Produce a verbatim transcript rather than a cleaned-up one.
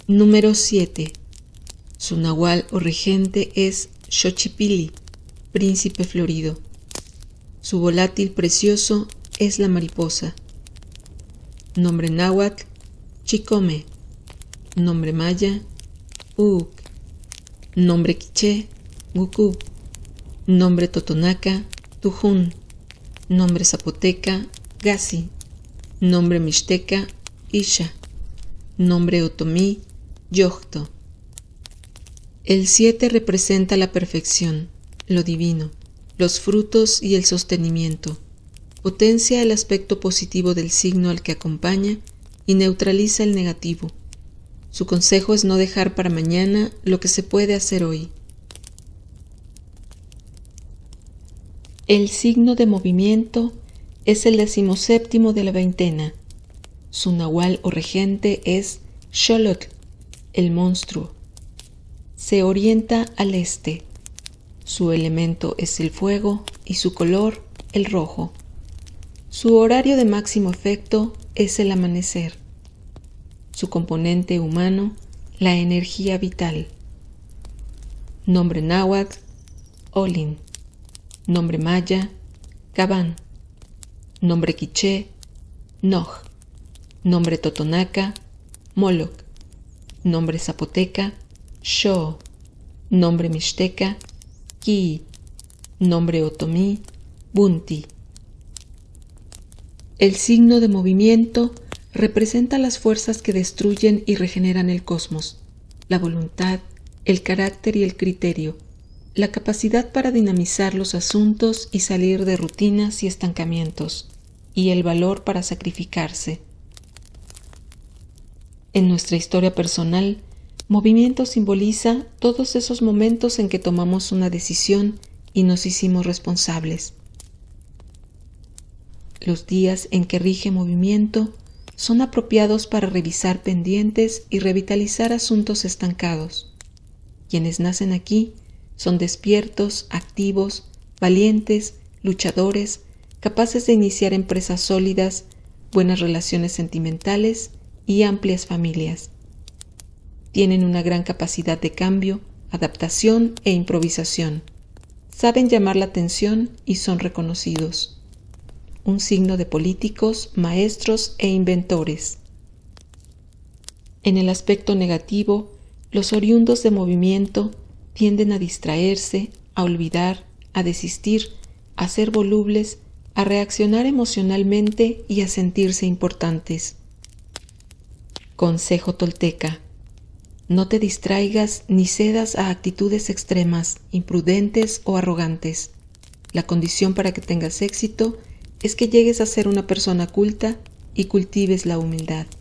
Número siete. Su nahual o regente es Xochipilli, príncipe florido. Su volátil precioso es la mariposa. Nombre náhuatl, Chicome. Nombre maya, Uuk. Nombre quiché, Gucú. Nombre totonaca, Tujún. Nombre zapoteca, Gasi. Nombre mixteca, Isha. Nombre otomí, Yocto. El siete representa la perfección, lo divino, los frutos y el sostenimiento. Potencia el aspecto positivo del signo al que acompaña y neutraliza el negativo. Su consejo es no dejar para mañana lo que se puede hacer hoy. El signo de movimiento es el decimoséptimo de la veintena. Su nahual o regente es Xolotl, el monstruo. Se orienta al este. Su elemento es el fuego y su color el rojo. Su horario de máximo efecto es el amanecer. Su componente humano, la energía vital. Nombre náhuatl, Olin. Nombre maya, Cabán. Nombre quiché, Noj. Nombre totonaca, Moloc. Nombre zapoteca, Xo. Nombre mixteca, Ki. Nombre otomí, Bunti. El signo de movimiento representa las fuerzas que destruyen y regeneran el cosmos, la voluntad, el carácter y el criterio, la capacidad para dinamizar los asuntos y salir de rutinas y estancamientos, y el valor para sacrificarse. En nuestra historia personal, movimiento simboliza todos esos momentos en que tomamos una decisión y nos hicimos responsables. Los días en que rige movimiento son apropiados para revisar pendientes y revitalizar asuntos estancados. Quienes nacen aquí son despiertos, activos, valientes, luchadores, capaces de iniciar empresas sólidas, buenas relaciones sentimentales y amplias familias. Tienen una gran capacidad de cambio, adaptación e improvisación. Saben llamar la atención y son reconocidos. Un signo de políticos, maestros e inventores. En el aspecto negativo, los oriundos de movimiento tienden a distraerse, a olvidar, a desistir, a ser volubles, a reaccionar emocionalmente y a sentirse importantes. Consejo tolteca: no te distraigas ni cedas a actitudes extremas, imprudentes o arrogantes. La condición para que tengas éxito es que llegues a ser una persona culta y cultives la humildad.